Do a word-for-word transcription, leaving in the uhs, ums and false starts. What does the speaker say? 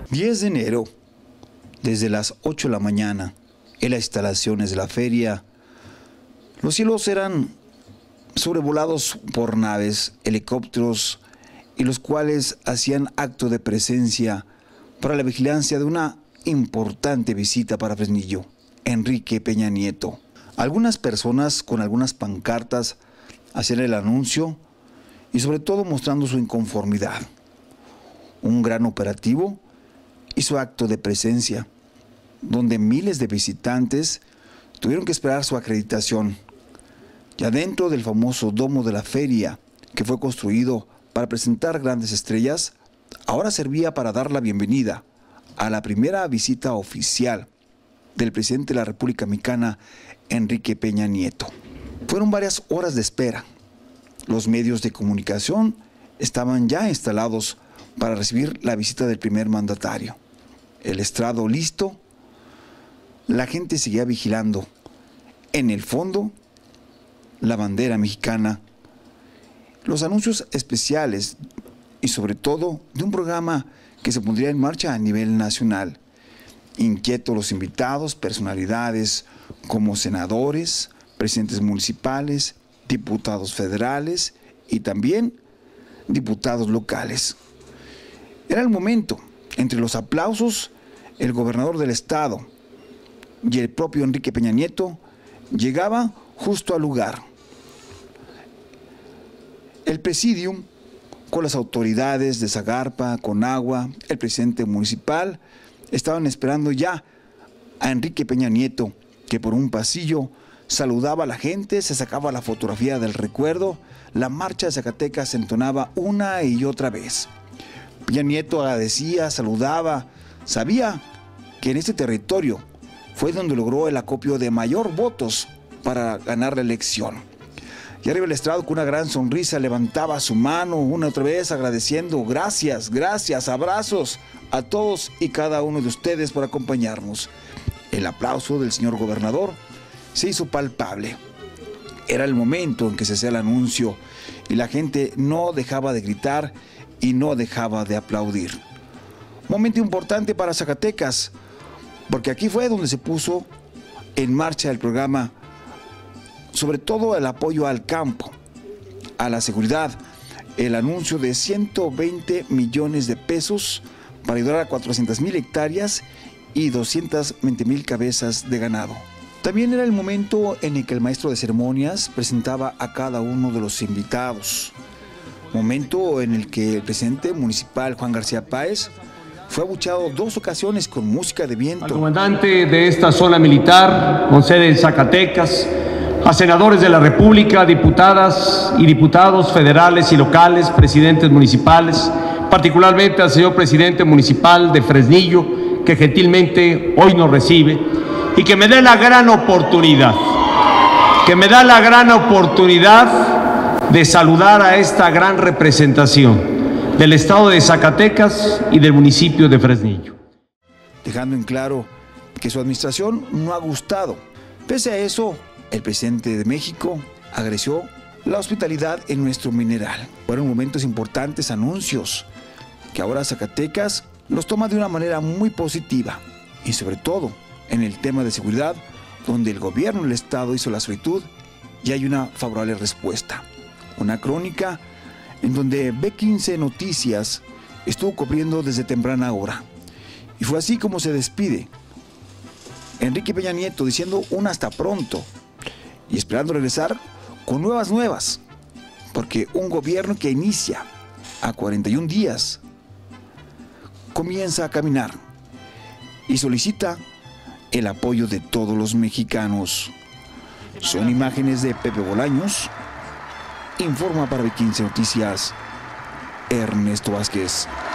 diez de enero, desde las ocho de la mañana, en las instalaciones de la feria, los cielos eran sobrevolados por naves, helicópteros, y los cuales hacían acto de presencia para la vigilancia de una importante visita para Fresnillo, Enrique Peña Nieto. Algunas personas con algunas pancartas hacían el anuncio y sobre todo mostrando su inconformidad. Un gran operativo hizo acto de presencia, donde miles de visitantes tuvieron que esperar su acreditación. Ya dentro del famoso domo de la feria, que fue construido para presentar grandes estrellas, ahora servía para dar la bienvenida a la primera visita oficial del presidente de la República Mexicana, Enrique Peña Nieto. Fueron varias horas de espera. Los medios de comunicación estaban ya instalados para recibir la visita del primer mandatario. El estrado listo, la gente seguía vigilando. En el fondo, la bandera mexicana, los anuncios especiales y sobre todo de un programa que se pondría en marcha a nivel nacional. Inquietos los invitados, personalidades como senadores, presidentes municipales, diputados federales y también diputados locales. Era el momento. Entre los aplausos, el gobernador del estado y el propio Enrique Peña Nieto llegaba justo al lugar. El presidium, con las autoridades de Zagarpa, Conagua, el presidente municipal, estaban esperando ya a Enrique Peña Nieto, que por un pasillo saludaba a la gente, se sacaba la fotografía del recuerdo, la marcha de Zacatecas se entonaba una y otra vez. Peña Nieto agradecía, saludaba, sabía que en este territorio fue donde logró el acopio de mayor votos para ganar la elección. Y arriba el estrado, con una gran sonrisa, levantaba su mano una y otra vez agradeciendo, gracias, gracias, abrazos a todos y cada uno de ustedes por acompañarnos. El aplauso del señor gobernador se hizo palpable. Era el momento en que se hacía el anuncio y la gente no dejaba de gritar y no dejaba de aplaudir. Momento importante para Zacatecas, porque aquí fue donde se puso en marcha el programa, sobre todo el apoyo al campo, a la seguridad, el anuncio de ciento veinte millones de pesos para ayudar a cuatrocientas mil hectáreas y doscientas veinte mil cabezas de ganado. También era el momento en el que el maestro de ceremonias presentaba a cada uno de los invitados. Momento en el que el presidente municipal, Juan García Páez, fue abucheado dos ocasiones con música de viento. Al comandante de esta zona militar, con sede en Zacatecas, a senadores de la República, diputadas y diputados federales y locales, presidentes municipales, particularmente al señor presidente municipal de Fresnillo, que gentilmente hoy nos recibe y que me dé la gran oportunidad, que me da la gran oportunidad de saludar a esta gran representación del estado de Zacatecas y del municipio de Fresnillo. Dejando en claro que su administración no ha gustado. Pese a eso, el presidente de México agradeció la hospitalidad en nuestro mineral. Fueron momentos importantes, anuncios, que ahora Zacatecas los toma de una manera muy positiva. Y sobre todo, en el tema de seguridad, donde el gobierno del estado hizo la solicitud y hay una favorable respuesta. Una crónica en donde B quince Noticias estuvo cubriendo desde temprana hora. Y fue así como se despide Enrique Peña Nieto, diciendo un hasta pronto y esperando regresar con nuevas nuevas, porque un gobierno que inicia a cuarenta y un días comienza a caminar y solicita el apoyo de todos los mexicanos. Son imágenes de Pepe Bolaños. Informa para B quince Noticias, Ernesto Vázquez.